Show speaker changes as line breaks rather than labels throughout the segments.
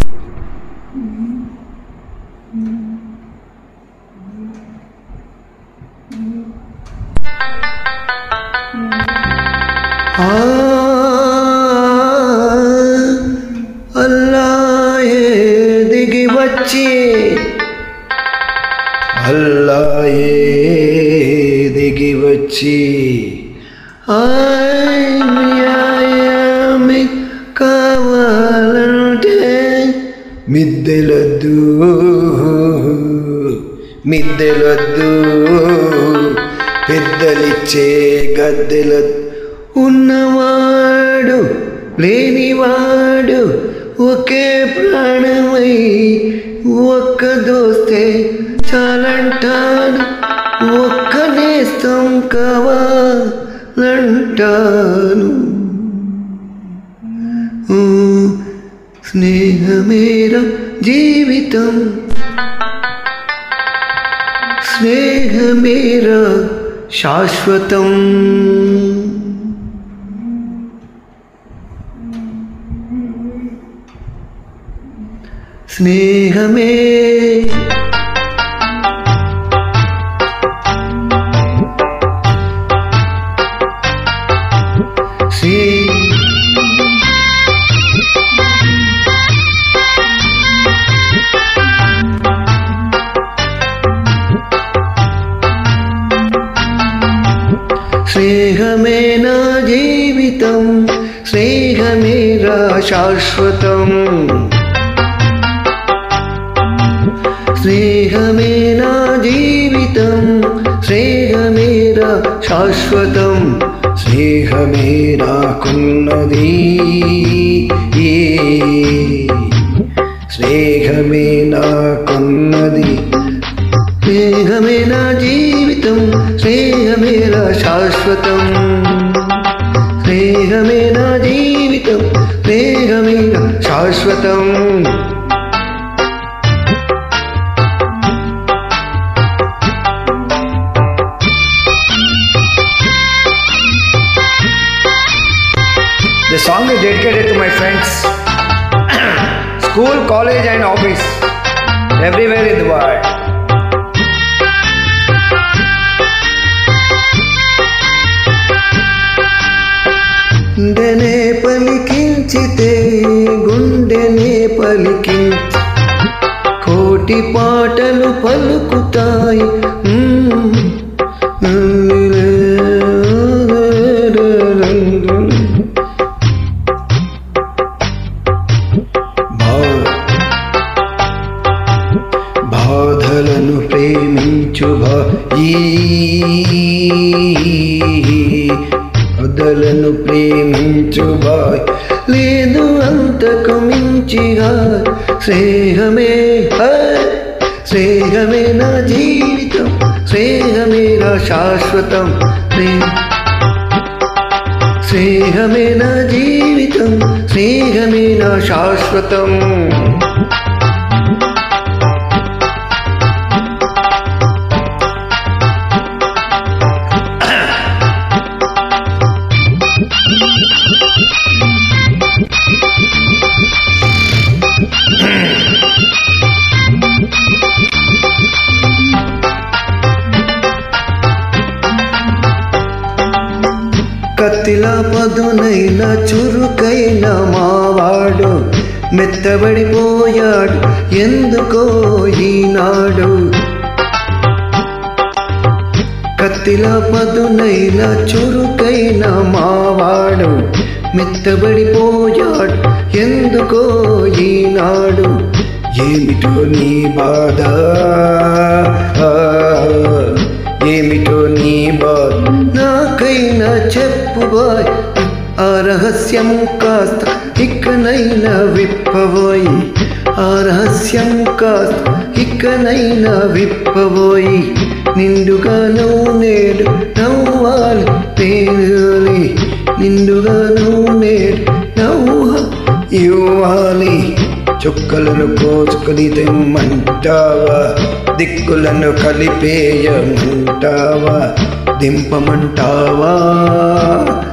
అల్లాయే దిగి వచ్చి అల్లాయే దిగి వచ్చి ఆయమి కావాలంటే మిద్దెలొద్దు మిద్దెలొద్దు పెద్దలిచ్చే గద్దెలొద్దు ఉన్నవాడు లేనివాడు ఒకే ప్రాణమై ఒక్క దోస్తే చాలంటాడు ఒక్క నేస్తం కావాలంటాను స్నేహమేరా జీవితం స్నేహమేరా శాశ్వతం స్నేహమే స్నేహమే నా జీవితం స్నేహమేరా శాశ్వతం స్నేహమే నా జీవితం స్నేహమేరా శాశ్వతం స్నేహమే నాకున్నది స్నేహమే నాకున్నది స్నేహమే నా జీవితం స్నేహమేరా శాశ్వతం స్నేహమే నా జీవితం స్నేహమేరా శాశ్వతం The song is dedicated to my friends, school, college and office, everywhere in the world. గుండెనే పలికించితే గుండెనే పలికించి కోటి పాటలు పలుకుతాయి బాధలను ప్రేమించు బాధలను ప్రేమించు బాయ్ లేదు అంతకు మించిగా స్నేహమే స్నేహమే నా జీవితం స్నేహమే నా శాశ్వతం స్నేహమే నా జీవితం స్నేహమే నా శాశ్వతం కత్తిలా పదునైన చురుకైన మావాడు మెత్తబడిపోయాడు ఎందుకో ఈనాడు కత్తిలా పదునైన చురుకైన మావాడు మెత్తబడిపోయాడు ఎందుకో ఈనాడు ఏమిటో నీ బాధ ఏమిటో నీ బాధ నాకైనా చెప్పుబోయ్ ఆ రహస్యం కాస్త ఇకనైనా విప్పబోయ్ ఆ రహస్యం కాస్త ఇకనైనా విప్పబోయ్ నిండుగా నువ్వు నేడు నవ్వాలి పేరులి నిండుగా నువ్వు నేడు నవ్వు ఇవ్వాలి చుక్కలను కోసుకొని తెమ్మంటావా దిక్కులను కలిపేయమంటావా దింపమంటావా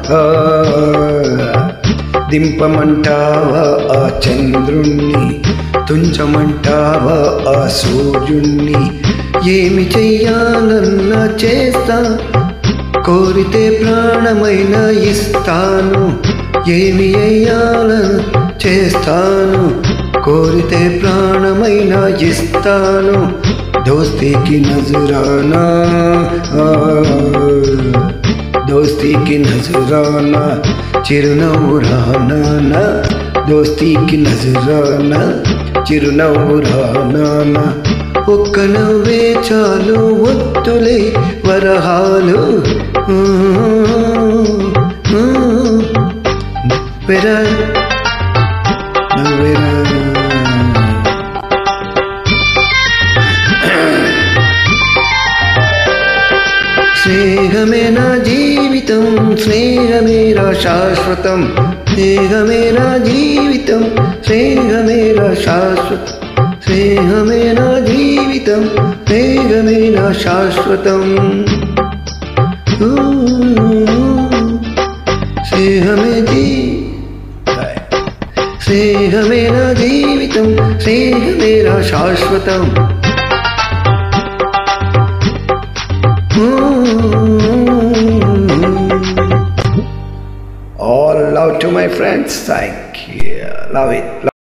దింపమంటావా ఆ చంద్రుణ్ణి తుంచమంటావా ఆ సూర్యుణ్ణి, ఏమి చెయ్యాలన్నా చేస్తా, కోరితే ప్రాణమైనా ఇస్తాను, ఏమి అయ్యాలని చేస్తాను, కోరితే ప్రాణమైనా ఇస్తాను, దోస్తీకి నజరానా, దోస్తీకి నజరానా, చిరునవ్వు రానా, దోస్తీకి నజరానా, చిరునవ్వు రానా, ఒక్క నవ్వే చాలు వద్దులే వరహాలు, నవ్వెరా నవ్వెరా. స్నేహమే నా జీవితం, స్నేహమేరా శాశ్వతం, స్నేహమే నా జీవితం, స్నేహమే నా శాశ్వతం, స్నేహమే నా జీవితం, స్నేహమే నా శాశ్వతం, స్నేహమే నా జీవితం, స్నేహమే నా శాశ్వతం. All love to my friends. Thank you. Love it.